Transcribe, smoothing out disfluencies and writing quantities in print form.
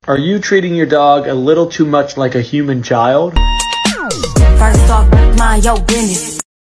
Are you treating your dog a little too much like a human child? First off, mind your business.